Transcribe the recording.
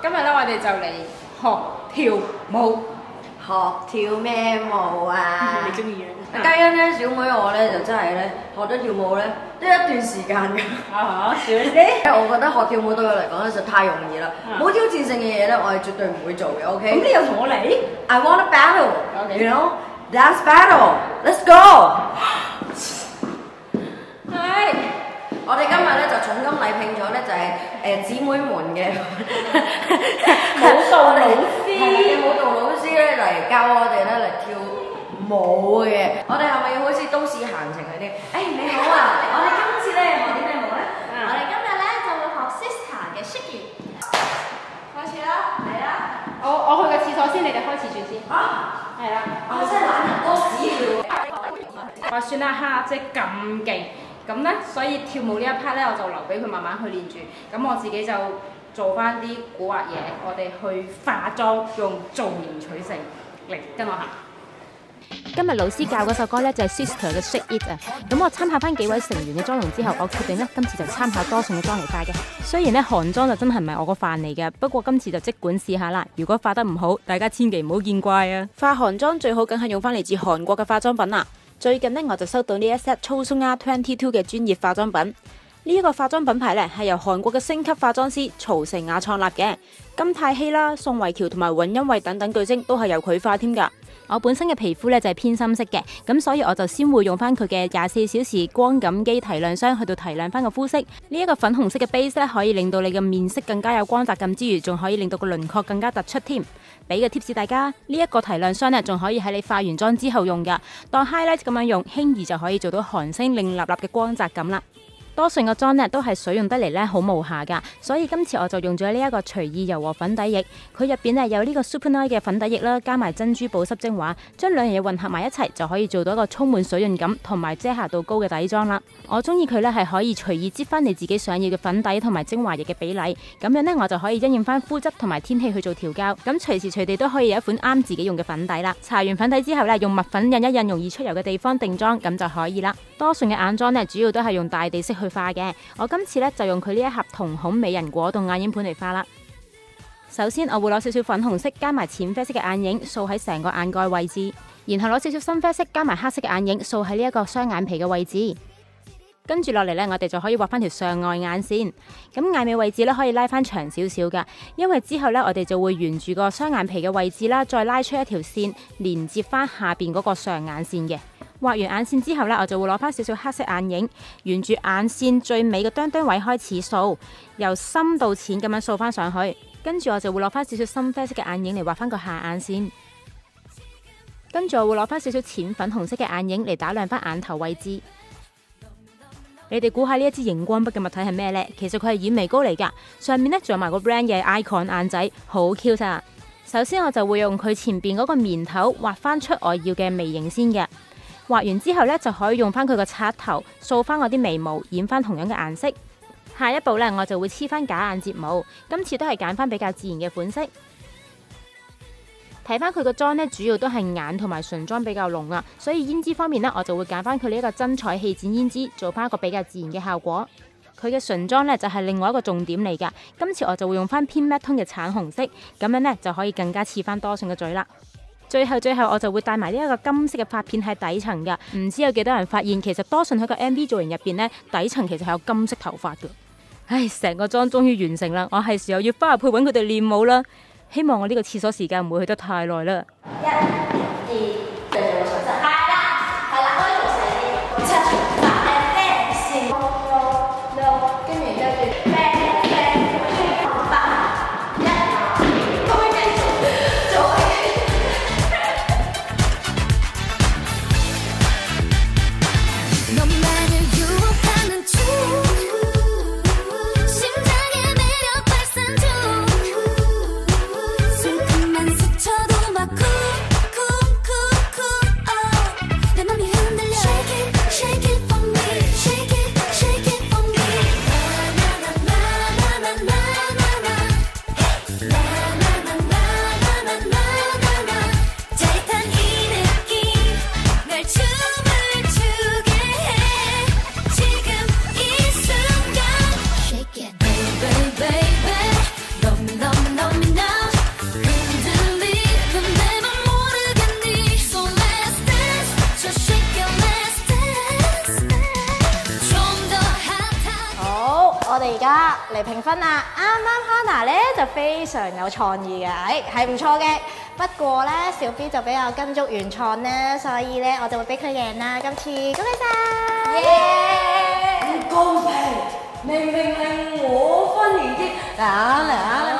今日咧我哋就嚟學跳舞。 學跳咩舞啊？ 你中意嘅？ 嘉欣咧，小妹我咧就真係咧學咗跳舞咧都一段時間㗎。 少啲。 我覺得學跳舞對我嚟講咧實太容易啦，冇挑戰性嘅嘢咧我係絕對唔會做嘅。OK。 咁你又同我嚟 I want a battle. Okay. You know, dance battle. Let's go. 係。 我哋今日咧就重金禮聘咗咧就係姊妹們嘅舞蹈老師， 舞蹈老師咧嚟教我哋咧嚟跳舞嘅。我哋係咪要好似都市閒情嗰啲？你好啊！我哋今次咧學啲咩舞咧？ 我哋今日咧就會學 Sister 嘅 Shake It。開始啦，嚟啦！ 我去個廁所先，你哋開始住先。係啦。 我真係懶人多屎尿。 話算啦，哈，即係咁勁。咁咧，所以跳舞呢一 part 咧，我就留俾佢慢慢去練住。咁我自己就做翻啲古惑嘢，我哋去化妝，用造型取勝。嚟，跟我行。 今日老師教嗰首歌咧就係 Sister 嘅 Shake It 啊。咁我參考翻幾位成員嘅妝容之後，我決定咧今次就參考多順嘅妝嚟化嘅。雖然咧韓妝就真係唔係我個範嚟嘅，不過今次就即管試下啦。如果化得唔好，大家千祈唔好見怪啊！化韓妝最好梗係用翻嚟自韓國嘅化妝品啦。最近呢，我就收到呢一 set Chosunga 22嘅專業化妝品。呢一個化妝品牌呢，係由韓國嘅星級化妝師曹成雅創立嘅。金泰熙啦、宋慧喬同埋尹恩惠等等巨星都係由佢化添㗎。我本身嘅皮膚呢，就係偏深色嘅，咁所以我就先會用翻佢嘅24小時光感肌提亮霜去到提亮翻個膚色。呢一個粉紅色嘅 base 咧，可以令到你嘅面色更加有光澤感之餘，仲可以令到個輪廓更加突出添。俾個 tips 大家，呢一個提亮霜呢，仲可以喺你化完妝之後用㗎，當 highlight 咁樣用，輕易就可以做到韓星令立立嘅光澤感啦。多順個妝呢都係水用得嚟呢好無瑕噶，所以今次我就用咗呢一個隨意柔和粉底液，佢入邊呢有呢個 Supernight 嘅粉底液啦，加埋珍珠保濕精華，將兩樣嘢混合埋一齊，就可以做到一個充滿水潤感同埋遮瑕度高嘅底妝啦。我中意佢呢係可以隨意擠翻你自己想要嘅粉底同埋精華液嘅比例，咁樣呢我就可以因應翻膚質同埋天氣去做調校，咁隨時隨地都可以有一款啱自己用嘅粉底啦。搽完粉底之後呢，用蜜粉印一印容易出油嘅地方定妝，咁就可以啦。多順嘅眼妝呢，主要都係用大地色去化嘅，我今次呢，就用佢呢一盒瞳孔美人果凍眼影盤嚟化啦。首先我會攞少少粉紅色加埋淺啡色嘅眼影掃喺成個眼蓋位置，然後攞少少深啡色加埋黑色嘅眼影掃喺呢一個雙眼皮嘅位置。跟住落嚟呢，我哋就可以畫翻條上外眼線，咁眼尾位置呢，可以拉翻長少少噶，因為之後呢，我哋就會沿住個雙眼皮嘅位置啦，再拉出一條線連接翻下邊嗰個上眼線嘅。畫完眼線之後呢，我就會攞翻少少黑色眼影，沿住眼線最尾嘅哚哚位開始掃，由深到淺咁樣掃翻上去。跟住我就會攞翻少少深啡色嘅眼影嚟畫翻個下眼線，跟住我會攞翻少少淺粉紅色嘅眼影嚟打亮翻眼頭位置。你哋估下呢一支熒光筆嘅物體係咩呢？其實佢係染眉膏嚟噶，上面呢仲有埋個 brand 嘅 icon 眼仔，好 cute 啊！首先我就會用佢前邊嗰個棉頭畫翻出我要嘅眉形先嘅。畫完之後呢，就可以用翻佢個刷頭掃翻我啲眉毛，染翻同樣嘅顏色。下一步呢，我就會黐翻假眼睫毛，今次都係揀翻比較自然嘅款式。睇翻佢個妝呢，主要都係眼同埋唇妝比較濃啊，所以胭脂方面呢，我就會揀翻佢呢一個真彩氣展胭脂，做翻一個比較自然嘅效果。佢嘅唇妝呢，就係另外一個重點嚟噶，今次我就會用翻偏 matte 通嘅橙紅色，咁樣呢，就可以更加似翻多順嘅嘴啦。最後我就會帶埋呢一個金色嘅髮片喺底層噶，唔知有幾多人發現其實多順喺個 MV 造型入邊呢，底層其實係有金色頭髮噶。唉，成個妝終於完成啦，我係時候要翻入去揾佢哋練舞啦。希望我呢個廁所時間唔會去得太耐啦。 1、2，對住我手勢，係啦，可以做細啲。7、8、10、6，跟住跟住8、1，可唔可以繼續做？ 哋而家嚟評分啦。啱啱 Hannah 咧就非常有創意嘅，係唔錯嘅。不過咧，小 B 就比較跟足原創咧，所以咧我就會俾佢贏啦。今次恭喜晒！ 唔公平，明明係我分而啲，嚟啊嚟啊！